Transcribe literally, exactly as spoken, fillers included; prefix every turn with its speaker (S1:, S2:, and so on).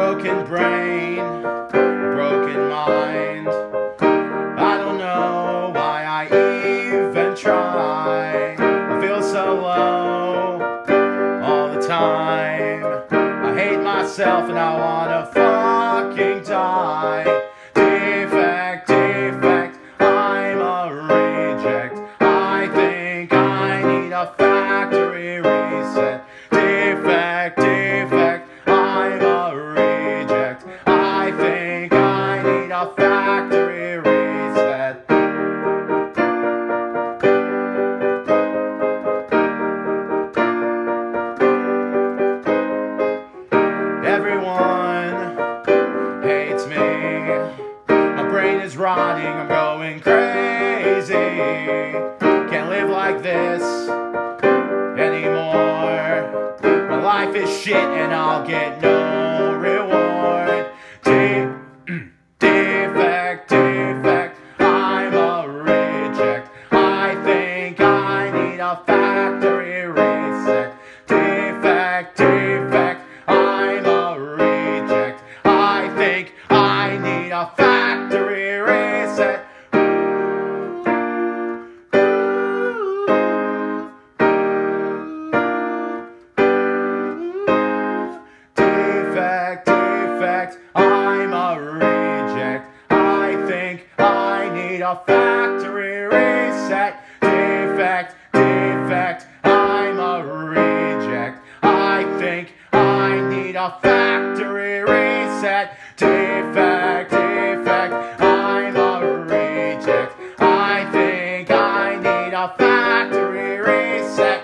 S1: broken brain, broken mind. I don't know why I even try. I feel so low all the time. I hate myself and I wanna fucking die. Defect, defect, I'm a reject. I think I need a factory reset. Defect, defect, I'm a reject. I think I need a factory reset. Everyone hates me. My brain is rotting, I'm going crazy. Can't live like this anymore. My life is shit and I'll get no reward. De defect, defect, I'm a reject. I think I need a factory reset. Defect, defect, I'm a reject. I think I need a factory reset. Defect, defect, I'm a reject. I think I need a factory reset. Defect, defect, I'm a reject. I think I need a factory reset. Defect, defect, I'm a reject. I think I need a factory reset.